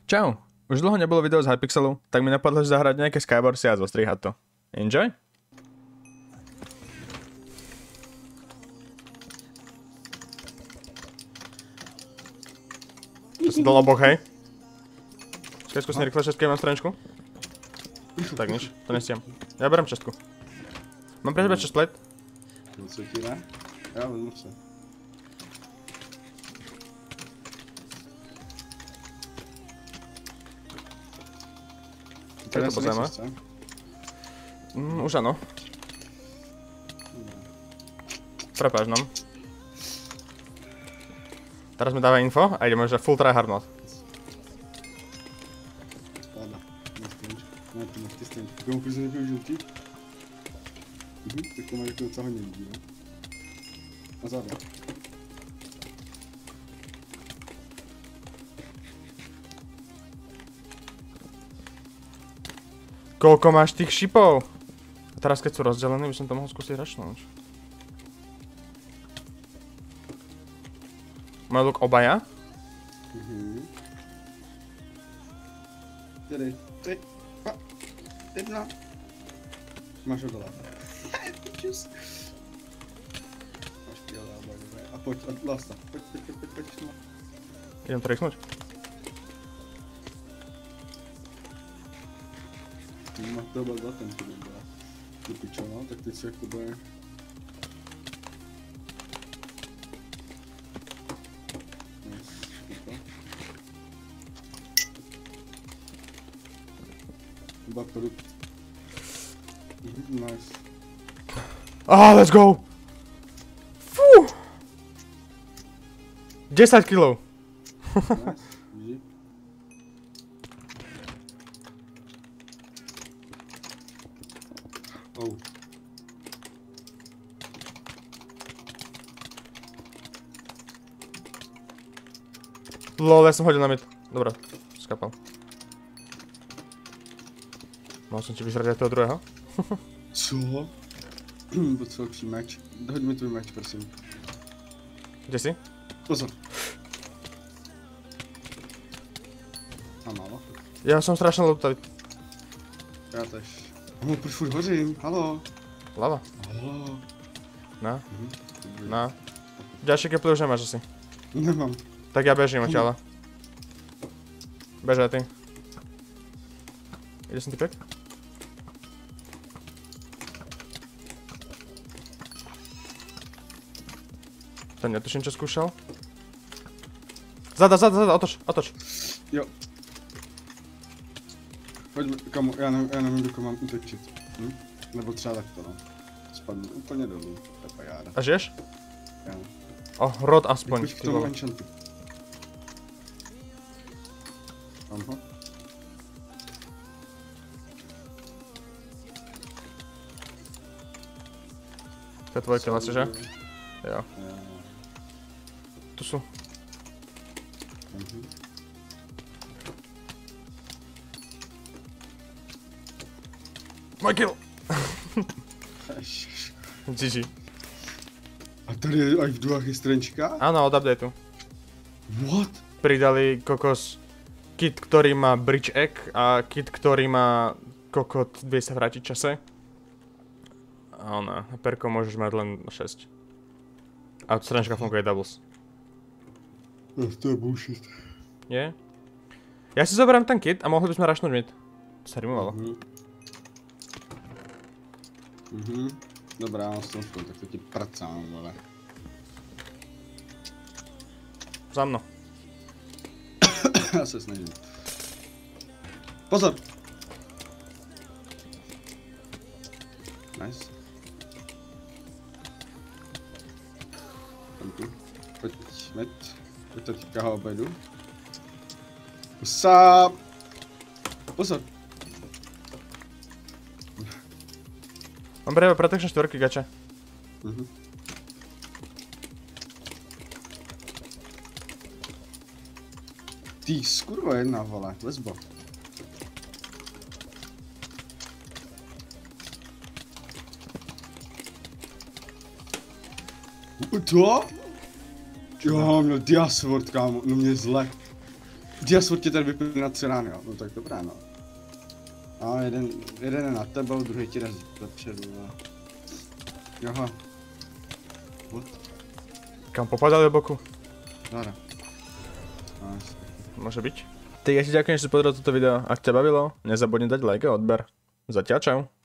Čau, už dlho nebylo video z Hypixelu, tak mi napadlo, že zahrať nejaké Skywarsy a zostrihať to. Enjoy? To som dal obok, hej? Skaj skúsni rýchle šestky, mám stranečku? Tak nič, to nestiam. Ja berem čestku. Mám pre teba chestplate? No co ti ne? Já vezmu se. Tak to pozrieme. Už áno. Prepáč nám. Teraz mi dáva info a ideme, že full tryhard mod. Spada. Ne, ty stejně. Komu už nevyužil ti? Tak to má jako docela hodně lidí, ne? A záda. Koľko máš tých šipov? A teraz keď sú rozdelení, by som to mohol skúsiť rašnúť. Majú luk obaja? Tady, ty, a, jedna. Máš šokoládu. Čus. Máš pělá, dobré. A pojď, Lasta, pojď. Idem to rýchnúť. Má to byl za ten, který byl. Ty pičo, no, tak teď si jak to bude. Chyba produkt. Nice. Ah, let's go! Fú! 10 kg. Nice, vidí. Oh. Lol, ja som hodil na mid. Dobre, skapal. Mal som ti vyzrať aj toho druhého? Co? Potřebuji meč. Hoď mi tvůj meč, prosím. Kde si? Pozor. A málo? Ja som strašne loutavý. Já tež. No, proč furt hořím? Halo? Lava. Halo? Na. Na. Ďalšie keply už nemáš asi. Nemám. Tak ja bežím odtiaľ. Bež aj ty. Ide som typek? Ten netuším, čo skúšal. Zada, otoč. Jo. Pojďme, kamo, já nevím, kdo mám utočit. Nebo třeba takto, no. Spadnu úplně dolů, to je pajáda. A žiješ? Já. Rod aspoň. Pojď k tomu enchantu. Aha. To je tvoje kill asi, že? Jo. Tu sú. Môj kill! GG. A tady je aj v duách je strančka? Áno, od updateu. What? Pridali kokos kit, ktorý má bridge egg a kit, ktorý má kokot, vie sa vrátiť čase. A ona, perko môžeš mať len 6. A strančka funguje doubles. To je bullshit. Nie? Ja si zoberám ten kit a mohli by sme rushnúť mid. To sa rimovalo. Dobrá, mám stonku, tak to ti pracám, vole. Za mnou. Já se snažím. Pozor! Nice. Tam tu. Pojď, pojď to týká ho obejdu. Usáp! Pozor! Mám pre protection 4 gače. Ty skurvo jedna, vole, lesbo. To? Jo, měl diasword, kámo, no mě zle. Dias tě ten vypil na celán, jo. No tak dobrá, no. A jeden je na tebou, druhý ti jde zapředu, ale... Joha. What? Kam popadal do boku? Zara. Nice. Môže byť. Tak ja ti ďakujem, že si pozrel toto video. Ak ťa bavilo, nezabudni dať like a odber. Zatiaľ čau.